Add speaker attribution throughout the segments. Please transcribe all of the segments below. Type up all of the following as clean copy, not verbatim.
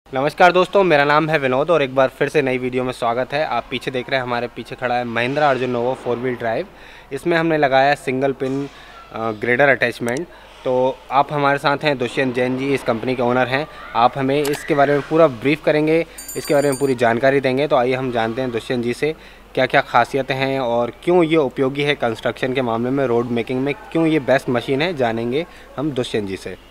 Speaker 1: नमस्कार दोस्तों, मेरा नाम है विनोद और एक बार फिर से नई वीडियो में स्वागत है। आप पीछे देख रहे हैं, हमारे पीछे खड़ा है Mahindra Arjun Novo 4 wheel drive. इसमें हमने लगाया है सिंगल पिन ग्रेडर अटैचमेंट। तो आप हमारे साथ हैं, दुष्यंत जैन जी इस कंपनी के ओनर हैं। आप हमें इसके बारे में पूरा ब्रीफ करेंगे, इसके बारे में पूरी जानकारी देंगे। तो आइए हम जानते हैं दुष्यंत जी से क्या क्या खासियतें हैं और क्यों ये उपयोगी है कंस्ट्रक्शन के मामले में, रोड मेकिंग में क्यों ये बेस्ट मशीन है, जानेंगे हम दुष्यंत जी से।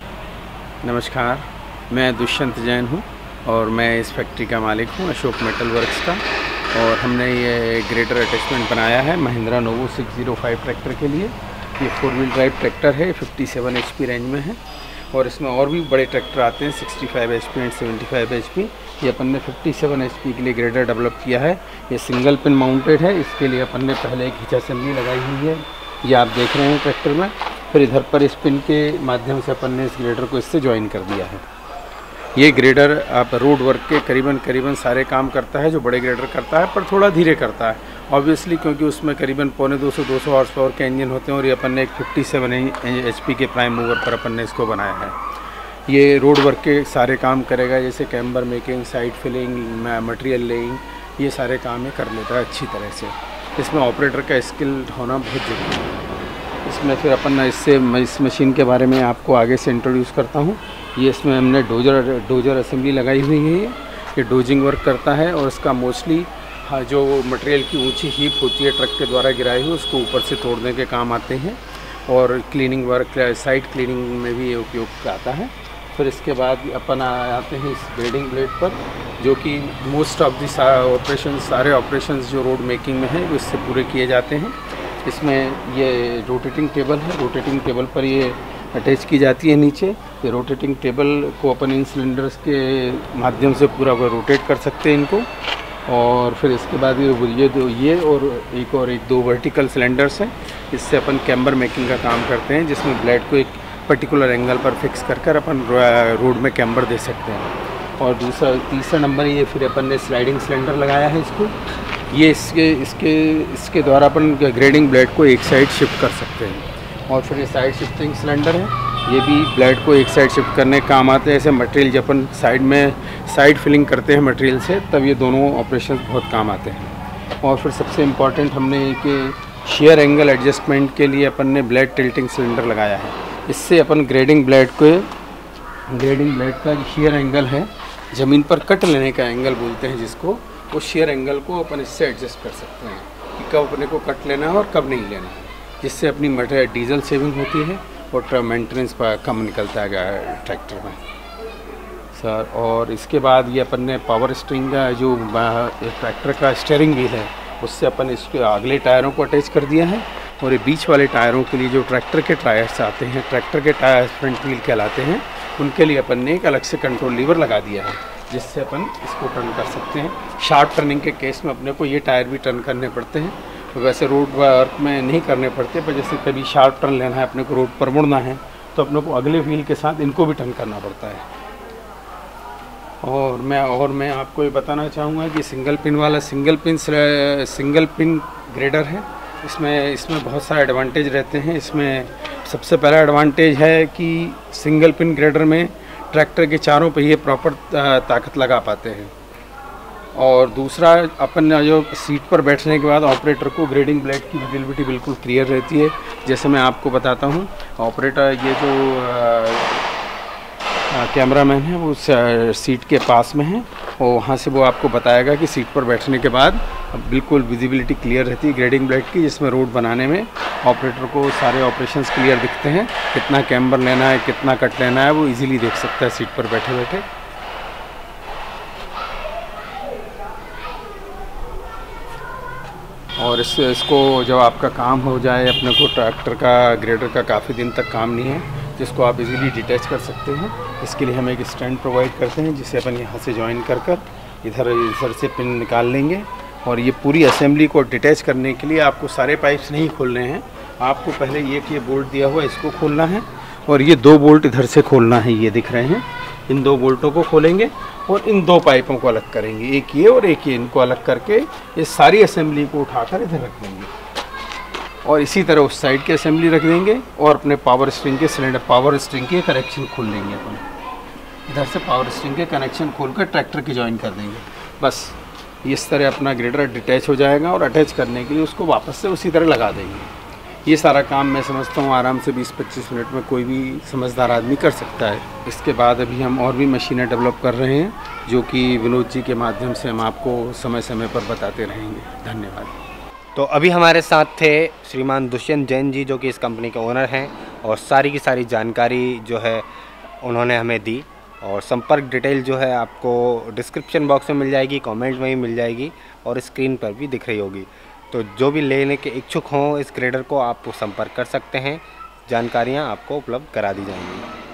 Speaker 2: नमस्कार, मैं दुष्यंत जैन हूँ और मैं इस फैक्ट्री का मालिक हूँ, अशोक मेटल वर्क्स का। और हमने ये ग्रेडर अटैचमेंट बनाया है महिंद्रा नोवो 605 ट्रैक्टर के लिए। ये 4 व्हील ड्राइव ट्रैक्टर है, 57 HP रेंज में है। और इसमें और भी बड़े ट्रैक्टर आते हैं 65 HP एंड 75 HP। ये अपन ने 57 HP के लिए ग्रेडर डेवलप किया है। ये सिंगल पिन माउंटेड है। इसके लिए अपन ने पहले एक हिच असेंबली लगाई हुई है, ये आप देख रहे हैं ट्रैक्टर में। फिर इधर पर इस पिन के माध्यम से अपन ने इस ग्रेडर को इससे ज्वाइन कर दिया है। ये ग्रेडर आप रोड वर्क के करीबन सारे काम करता है जो बड़े ग्रेडर करता है, पर थोड़ा धीरे करता है ऑब्वियसली, क्योंकि उसमें करीबन 250 हॉर्स पावर के इंजन होते हैं। और ये अपन ने एक 57 HP के प्राइम मूवर पर अपन ने इसको बनाया है। ये रोड वर्क के सारे काम करेगा, जैसे camber making, side filling, material laying, ये सारे काम ये कर लेता है अच्छी तरह से। इसमें ऑपरेटर का स्किल होना बहुत ज़रूरी है। इसमें फिर अपन इस मशीन के बारे में आपको आगे से इंट्रोड्यूस करता हूँ। ये इसमें हमने डोजर असेंबली लगाई हुई है। ये डोजिंग वर्क करता है और इसका मोस्टली जो मटेरियल की ऊंची हीप होती है ट्रक के द्वारा गिराई हुई, उसको ऊपर से तोड़ने के काम आते हैं। और क्लीनिंग वर्क, साइड क्लीनिंग में भी ये उपयोग आता है। फिर इसके बाद अपन आते हैं इस ग्रेडिंग ब्लेड पर, जो कि मोस्ट ऑफ दी सारे ऑपरेशंस जो रोड मेकिंग में है वो इससे पूरे किए जाते हैं। इसमें ये रोटेटिंग टेबल है, रोटेटिंग टेबल पर ये अटैच की जाती है नीचे। ये रोटेटिंग टेबल को अपन इन सिलेंडर्स के माध्यम से पूरा रोटेट कर सकते हैं इनको। और फिर इसके बाद ये और एक दो वर्टिकल सिलेंडर्स हैं। इससे अपन कैम्बर मेकिंग का काम करते हैं, जिसमें ब्लेड को एक पर्टिकुलर एंगल पर फिक्स कर अपन रोड में कैम्बर दे सकते हैं। और तीसरा नंबर ये फिर अपन ने स्लाइडिंग सिलेंडर लगाया है इसको। ये इसके द्वारा अपन ग्रेडिंग ब्लेड को एक साइड शिफ्ट कर सकते हैं। और फिर ये साइड शिफ्टिंग सिलेंडर है, ये भी ब्लेड को एक साइड शिफ्ट करने काम आते हैं। ऐसे मटेरियल जब अपन साइड फिलिंग करते हैं मटेरियल से, तब ये दोनों ऑपरेशन बहुत काम आते हैं। और फिर सबसे इम्पॉर्टेंट हमने कि शेयर एंगल एडजस्टमेंट के लिए अपन ने ब्लेड टिल्टिंग सिलेंडर लगाया है। इससे अपन ग्रेडिंग ब्लेड का शेयर एंगल है, ज़मीन पर कट लेने का एंगल बोलते हैं जिसको, वो शेयर एंगल को अपन इससे एडजस्ट कर सकते हैं कि कब अपने को कट लेना है और कब नहीं लेना है, जिससे अपनी डीजल सेविंग होती है और मेंटेनेंस कम निकलता है ट्रैक्टर में सर। और इसके बाद ये अपन ने पावर स्टीयरिंग का जो ट्रैक्टर का स्टीयरिंग व्हील है, उससे अपन इसके अगले टायरों को अटैच कर दिया है। और ये बीच वाले टायरों के लिए जो ट्रैक्टर के टायर्स आते हैं, ट्रैक्टर के टायर फ्रंट व्हील कहलाते हैं, उनके लिए अपन ने एक अलग से कंट्रोल लीवर लगा दिया है, जिससे अपन इसको टर्न कर सकते हैं। शार्प टर्निंग के केस में अपने को ये टायर भी टर्न करने पड़ते हैं, तो वैसे रोड वर्क में नहीं करने पड़ते, पर जैसे कभी शार्प टर्न लेना है, अपने को रोड पर मुड़ना है, तो अपने को अगले व्हील के साथ इनको भी टर्न करना पड़ता है। और मैं आपको ये बताना चाहूँगा कि सिंगल पिन ग्रेडर है। इसमें बहुत सारे एडवांटेज रहते हैं। इसमें सबसे पहला एडवांटेज है कि सिंगल पिन ग्रेडर में ट्रैक्टर के चारों पहिए प्रॉपर ताकत लगा पाते हैं। और दूसरा, अपन जो सीट पर बैठने के बाद ऑपरेटर को ग्रेडिंग ब्लेड की विजिबिलिटी बिल्कुल क्लियर रहती है। जैसे मैं आपको बताता हूँ, ऑपरेटर ये जो कैमरामैन है वो सीट के पास में है, और वहाँ से वो आपको बताएगा कि सीट पर बैठने के बाद बिल्कुल विजिबिलिटी क्लियर रहती है ग्रेडिंग ब्लेड की, जिसमें रोड बनाने में ऑपरेटर को सारे ऑपरेशंस क्लियर दिखते हैं। कितना कैम्बर लेना है, कितना कट लेना है, वो इजीली देख सकता है सीट पर बैठे बैठे। और इसको जब आपका काम हो जाए, अपने को ट्रैक्टर का ग्रेडर का काफ़ी दिन तक काम नहीं है, जिसको आप इजीली डिटैच कर सकते हैं, इसके लिए हम एक स्टैंड प्रोवाइड करते हैं, जिसे अपन यहाँ से ज्वाइन कर इधर से पिन निकाल लेंगे। और ये पूरी असेंबली को डिटैच करने के लिए आपको सारे पाइप्स नहीं खोलने हैं। आपको पहले ये बोल्ट दिया हुआ है, इसको खोलना है, और ये 2 बोल्ट इधर से खोलना है, ये दिख रहे हैं। इन 2 बोल्टों को खोलेंगे और इन 2 पाइपों को अलग करेंगे, एक ये और एक ये। इनको अलग करके ये सारी असेंबली को उठाकर इधर रख देंगे, और इसी तरह उस साइड की असेंबली रख देंगे। और अपने पावर स्ट्रिंग के करेक्शन खोल लेंगे अपन। इधर से पावर स्टेरिंग के कनेक्शन खोलकर ट्रैक्टर की ज्वाइन कर देंगे। बस इस तरह अपना ग्रेडर डिटैच हो जाएगा और अटैच करने के लिए उसको वापस से उसी तरह लगा देंगे। ये सारा काम मैं समझता हूँ आराम से 20-25 मिनट में कोई भी समझदार आदमी कर सकता है। इसके बाद अभी हम और भी मशीनें डेवलप कर रहे हैं, जो कि विनोद जी के माध्यम से हम आपको समय समय पर बताते रहेंगे। धन्यवाद।
Speaker 1: तो अभी हमारे साथ थे श्रीमान दुष्यंत जैन जी, जो कि इस कंपनी के ओनर हैं, और सारी की सारी जानकारी जो है उन्होंने हमें दी। और संपर्क डिटेल जो है आपको डिस्क्रिप्शन बॉक्स में मिल जाएगी, कमेंट में भी मिल जाएगी और स्क्रीन पर भी दिख रही होगी। तो जो भी लेने के इच्छुक हों इस ग्रेडर को, आप संपर्क कर सकते हैं, जानकारियाँ आपको उपलब्ध करा दी जाएंगी।